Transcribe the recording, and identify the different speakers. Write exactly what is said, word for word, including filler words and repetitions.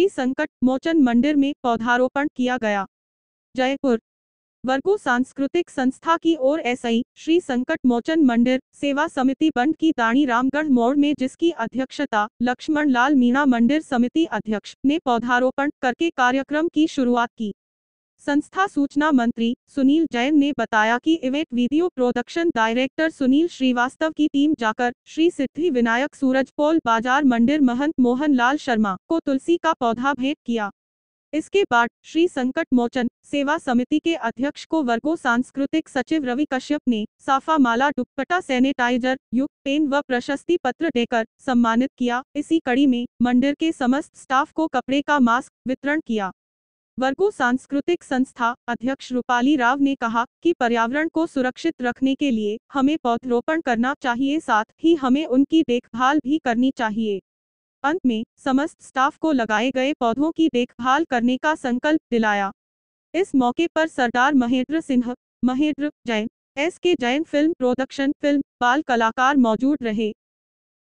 Speaker 1: संकट मोचन मंदिर में पौधारोपण किया गया। जयपुर वर्गो सांस्कृतिक संस्था की ओर एसआई श्री संकट मोचन मंदिर सेवा समिति बंद की दाणी रामगढ़ मोड़ में, जिसकी अध्यक्षता लक्ष्मण लाल मीणा मंदिर समिति अध्यक्ष ने पौधारोपण करके कार्यक्रम की शुरुआत की। संस्था सूचना मंत्री सुनील जैन ने बताया कि event video production director Sunil Shrivastava की टीम जाकर श्री सिद्धि विनायक सूरजपोल बाजार मंदिर महंत मोहन लाल शर्मा को तुलसी का पौधा भेंट किया। इसके बाद श्री संकट मोचन सेवा समिति के अध्यक्ष को वर्गो सांस्कृतिक सचिव रवि कश्यप ने साफा माला दुपट्टा सैनिटाइजर युक्त पेन व प्रशस्ति पत्र देकर सम्मानित किया। इसी कड़ी में मंदिर के समस्त स्टाफ को कपड़े का मास्क वितरण किया। वर्गो सांस्कृतिक संस्था अध्यक्ष रूपाली राव ने कहा कि पर्यावरण को सुरक्षित रखने के लिए हमें पौधरोपण करना चाहिए, साथ ही हमें उनकी देखभाल भी करनी चाहिए। अंत में समस्त स्टाफ को लगाए गए पौधों की देखभाल करने का संकल्प दिलाया। इस मौके पर Sardar Mahendra Singh, Mahendra Jain, S K Jain film production, film बाल कलाकार मौजूद रहे।